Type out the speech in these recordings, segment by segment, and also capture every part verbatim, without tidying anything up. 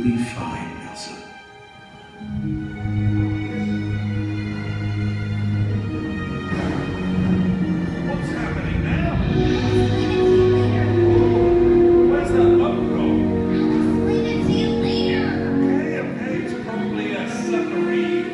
be fine, Elsa. What's happening now? Where's that boat gone? Explain it to you later. Okay, okay, it's probably a submarine.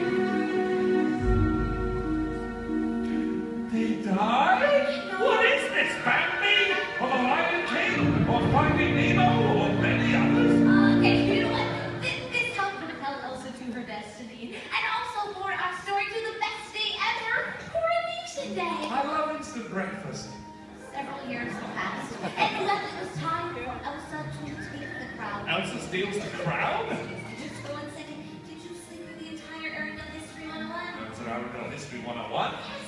They died? What is this, Bambi? Or the Lion King? Or Finding Nemo? Or many others? Uh, and you know what? This, this helped propel Elsa to her destiny. And also brought our story to the best day ever, Coronation Day. I love instant breakfast. Several years have passed, and then it was time for Elsa to take the crown. Elsa steals the crown? Just for one second, did you sleep through the entire Ariel History one oh one? That's what I would call History one oh one.